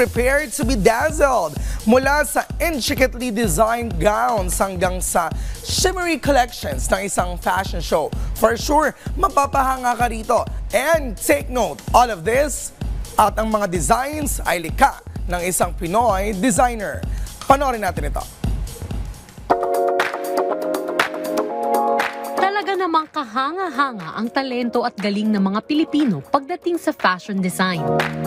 prepare to be dazzled. Mula sa intricately designed gowns hanggang sa shimmery collections ng isang fashion show. For sure, mapapahanga ka rito. And take note, all of this at ang mga designs ay likha ng isang Pinoy designer. Panoorin natin ito. Talaga namang kahanga-hanga ang talento at galing ng mga Pilipino pagdating sa fashion design.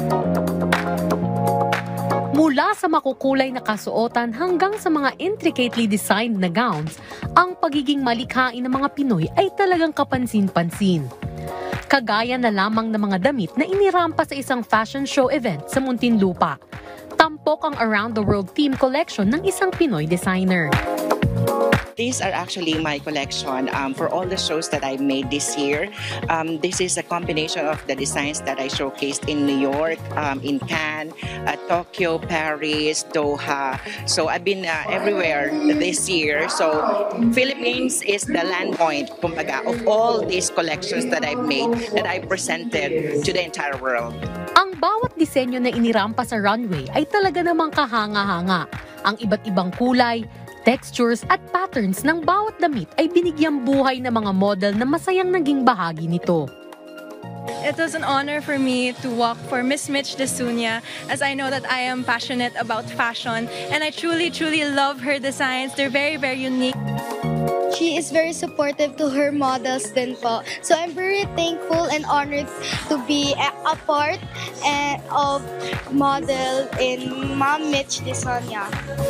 Mula sa makukulay na kasuotan hanggang sa mga intricately designed na gowns, ang pagiging malikhain ng mga Pinoy ay talagang kapansin-pansin. Kagaya na lamang ng mga damit na inirampa sa isang fashion show event sa Muntinlupa. Tampok ang Around the World theme collection ng isang Pinoy designer. These are actually my collection for all the shows that I made this year. This is a combination of the designs that I showcased in New York, in Cannes, Tokyo, Paris, Doha. So I've been everywhere this year. So Philippines is the land point, kumbaga, of all these collections that I've made that I presented to the entire world. Ang bawat disenyo na inirampa sa runway ay talaga namang kahanga-hanga. Ang iba't ibang kulay, textures at patterns ng bawat damit ay binigyang buhay ng mga model na masayang naging bahagi nito. It was an honor for me to walk for Miss Mitch Desunia, as I know that I am passionate about fashion and I truly love her designs. They're very unique. She is very supportive to her models din po. So I'm very thankful and honored to be a part of model in Ma'am Mitch Desunia.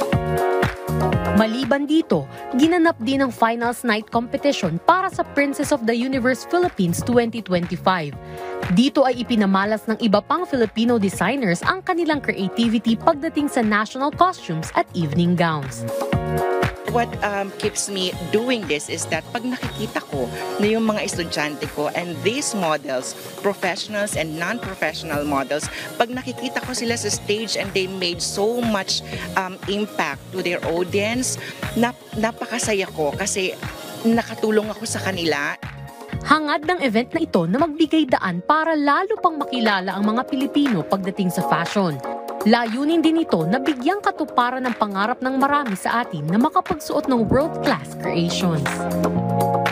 Maliban dito, ginanap din ang finals night competition para sa Princess of the Universe Philippines 2025. Dito ay ipinamalas ng iba pang Filipino designers ang kanilang creativity pagdating sa national costumes at evening gowns. What keeps me doing this is that pag nakikita ko na yung mga estudyante ko and these models, professionals and non-professional models, pag nakikita ko sila sa stage and they made so much impact to their audience, napakasaya ko kasi nakatulong ako sa kanila. Hangad ng event na ito na magbigay daan para lalo pang makilala ang mga Pilipino pagdating sa fashion. Layunin din ito na bigyang katuparan ng pangarap ng marami sa atin na makapagsuot ng world-class creations.